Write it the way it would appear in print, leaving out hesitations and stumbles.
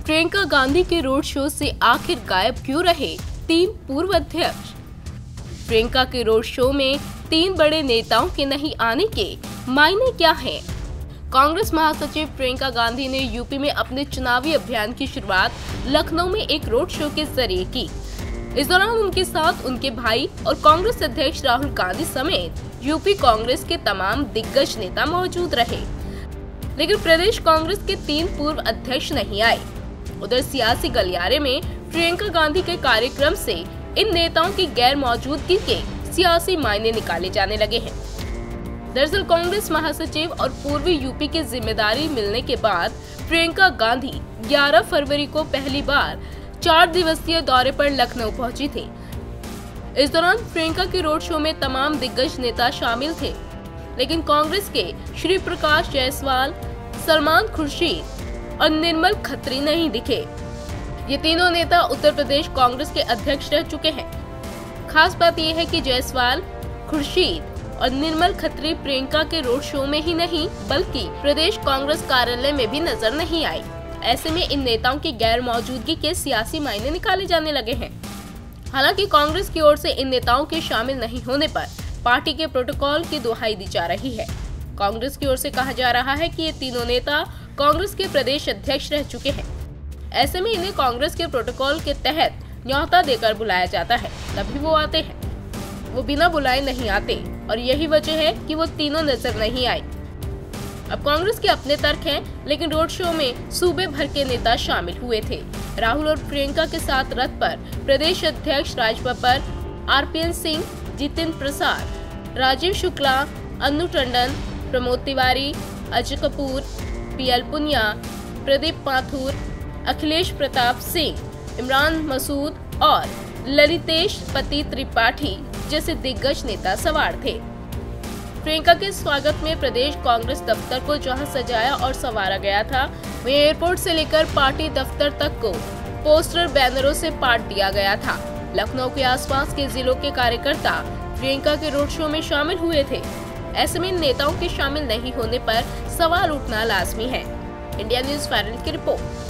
प्रियंका गांधी के road show से आखिर गायब क्यों रहे 3 पूर्व अध्यक्ष? प्रियंका के रोड शो में 3 बड़े नेताओं के नहीं आने के मायने क्या हैं? कांग्रेस महासचिव प्रियंका गांधी ने यूपी में अपने चुनावी अभियान की शुरुआत लखनऊ में एक रोड शो के जरिए की। इस दौरान उनके साथ उनके भाई और कांग्रेस अध्यक्ष राहुल गांधी समेत यूपी कांग्रेस के तमाम दिग्गज नेता मौजूद रहे, लेकिन प्रदेश कांग्रेस के 3 पूर्व अध्यक्ष नहीं आए। उधर सियासी गलियारे में प्रियंका गांधी के कार्यक्रम से इन नेताओं की गैर मौजूदगी के सियासी मायने निकाले जाने लगे हैं। दरअसल कांग्रेस महासचिव और पूर्वी यूपी की जिम्मेदारी मिलने के बाद प्रियंका गांधी 11 फरवरी को पहली बार 4 दिवसीय दौरे पर लखनऊ पहुंची थी। इस दौरान प्रियंका के रोड शो में तमाम दिग्गज नेता शामिल थे, लेकिन कांग्रेस के श्री प्रकाश जायसवाल, सलमान खुर्शीद और निर्मल खत्री नहीं दिखे। ये तीनों नेता उत्तर प्रदेश कांग्रेस के अध्यक्ष रह चुके हैं। खास बात यह है कि जायसवाल, खुर्शीद और निर्मल खत्री प्रियंका के रोड शो में ही नहीं बल्कि प्रदेश कांग्रेस कार्यालय में भी नजर नहीं आई। ऐसे में इन नेताओं की गैर मौजूदगी के सियासी मायने निकाले जाने लगे हैं। हालांकि कांग्रेस की ओर से इन नेताओं के शामिल नहीं होने पर पार्टी के प्रोटोकॉल की दुहाई दी जा रही है। कांग्रेस की ओर से कहा जा रहा है कि ये तीनों नेता कांग्रेस के प्रदेश अध्यक्ष रह चुके हैं। ऐसे में इन्हें कांग्रेस के प्रोटोकॉल के तहत न्योता देकर बुलाया जाता है, तभी वो आते हैं। वो बिना बुलाए नहीं आते और यही वजह है कि वो तीनों नजर नहीं आए। अब कांग्रेस के अपने तर्क हैं, लेकिन रोड शो में सूबे भर के नेता शामिल हुए थे। राहुल और प्रियंका के साथ रथ पर प्रदेश अध्यक्ष राज बब्बर, आरपीएन सिंह, जितेंद्र प्रसाद, राजीव शुक्ला, अन्नू टंडन, प्रमोद तिवारी, अजय कपूर, पीएल पुनिया, प्रदीप माथुर, अखिलेश प्रताप सिंह, इमरान मसूद और ललितेश पति त्रिपाठी जैसे दिग्गज नेता सवार थे। प्रियंका के स्वागत में प्रदेश कांग्रेस दफ्तर को जहां सजाया और संवारा गया था, वहीं एयरपोर्ट से लेकर पार्टी दफ्तर तक को पोस्टर बैनरों से पाट दिया गया था। लखनऊ के आसपास के जिलों के कार्यकर्ता प्रियंका के रोड शो में शामिल हुए थे। ऐसे में नेताओं के शामिल नहीं होने पर सवाल उठना लाजमी है। इंडिया न्यूज़ वायरल की रिपोर्ट।